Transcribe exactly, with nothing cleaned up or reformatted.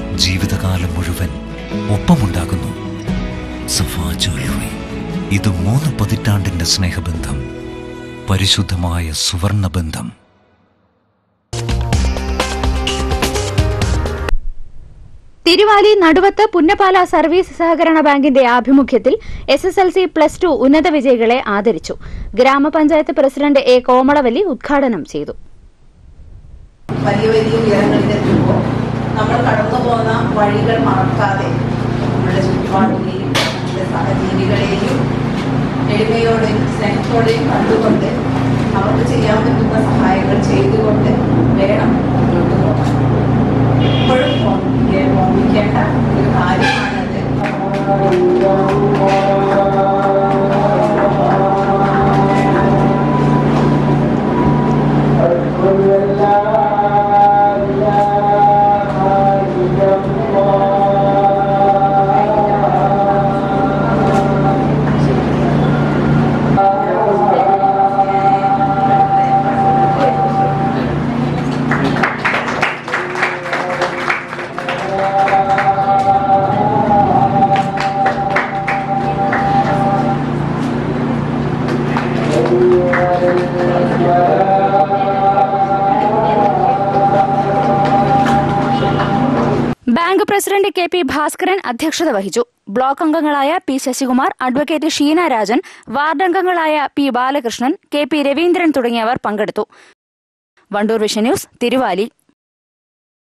ജീവിതകാലം മുഴുവൻ ഒപ്പമുണ്ടാകുന്നു. സഫ ജ്വല്ലറി, ഇത് മൂന്ന് പതിറ്റാണ്ടിന്റെ സ്നേഹബന്ധം, പരിശുദ്ധമായ സുവർണബന്ധം. തിരുവാലി നടുവത്ത് പുന്നപ്പാല സർവീസ് സഹകരണ ബാങ്കിന്റെ ആഭിമുഖ്യത്തിൽ S S L C plus two ഉന്നത വിജയികളെ ആദരിച്ചു. ഗ്രാമപഞ്ചായത്ത് പ്രസിഡന്റ് എ കോമളവല്ലി ഉദ്ഘാടനം ചെയ്തു. വലിയ വലിയ ഉയരങ്ങളിലെത്തുമ്പോൾ നമ്മൾ കടന്നു പോകുന്ന വഴികൾ മറക്കാതെ നമ്മുടെ ചുറ്റുപാടിനെയും നമ്മുടെ സഹജീവികളെയും എളിമയോടെയും സ്നേഹത്തോടെയും കണ്ടുകൊണ്ട് അവർക്ക് ചെയ്യാൻ പറ്റുന്ന സഹായങ്ങൾ ചെയ്തുകൊണ്ട് വേണം മുന്നോട്ട് പോകാൻ. എപ്പോഴും ഓർമ്മിക്കേണ്ട ഒരു കാര്യമാണത്. Bank president K P Bhaskaran അധ്യക്ഷത വഹിച്ചു. ബ്ലോക്ക് അംഗങ്ങളായ P Sasikumar, advocate Sheena Rajan, ward അംഗങ്ങളായ P Balakrishnan, K P Raveendran തുടങ്ങിയവർ പങ്കെടുത്തു. Wandoor Vision News, Thiruvali.